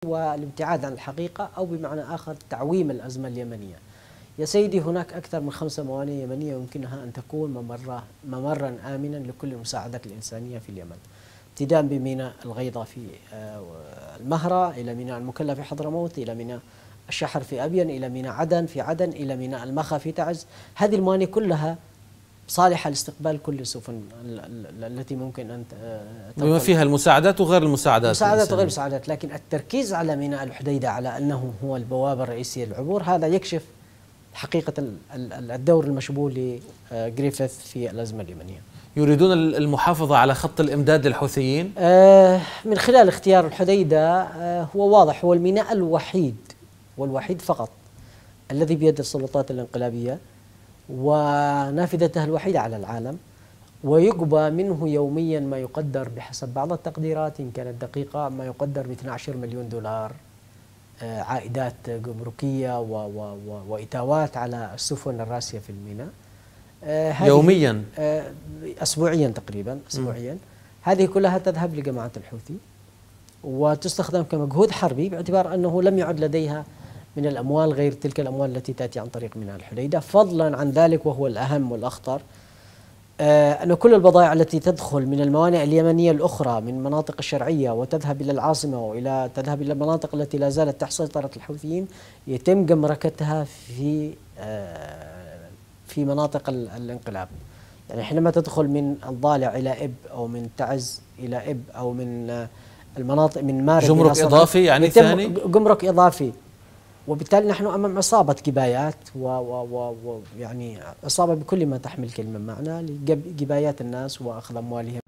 والابتعاد عن الحقيقة، أو بمعنى آخر تعويم الأزمة اليمنية. يا سيدي، هناك أكثر من 5 موانئ يمنية يمكنها أن تكون ممرا آمنا لكل المساعدات الإنسانية في اليمن، ابتداء بميناء الغيضة في المهرة، إلى ميناء المكلا في حضرموت، إلى ميناء الشحر في أبين، إلى ميناء عدن في عدن، إلى ميناء المخا في تعز. هذه الموانئ كلها صالحة لاستقبال كل السفن التي ممكن أن بما فيها المساعدات وغير المساعدات، وغير المساعدات. لكن التركيز على ميناء الحديدة على أنه هو البوابة الرئيسية للعبور، هذا يكشف حقيقة الدور المشبوه لجريفيث في الأزمة اليمنية. يريدون المحافظة على خط الإمداد للحوثيين؟ من خلال اختيار الحديدة، هو واضح، هو الميناء الوحيد والوحيد فقط الذي بيد السلطات الانقلابية ونافذتها الوحيدة على العالم، ويجبى منه يوميا ما يقدر بحسب بعض التقديرات إن كانت دقيقة ما يقدر ب 12 مليون دولار عائدات جمركية وإتاوات على السفن الراسية في الميناء يوميا، أسبوعيا تقريبا، أسبوعيا. هذه كلها تذهب لجماعة الحوثي وتستخدم كمجهود حربي، باعتبار أنه لم يعد لديها من الأموال غير تلك الأموال التي تأتي عن طريق ميناء الحديدة. فضلا عن ذلك، وهو الأهم والأخطر، أن كل البضائع التي تدخل من الموانئ اليمنية الأخرى من مناطق الشرعية وتذهب إلى العاصمة تذهب إلى المناطق التي لا زالت تحت سيطرة الحوثيين، يتم جمركتها في مناطق الانقلاب. يعني حينما تدخل من الضالع إلى إب، أو من تعز إلى إب، أو من المناطق من مارب، جمرك إضافي يعني ثاني، جمرك إضافي. وبالتالي نحن أمام عصابة جبايات، ويعني عصابة بكل ما تحمل كلمة معنى، لجبايات الناس وأخذ أموالهم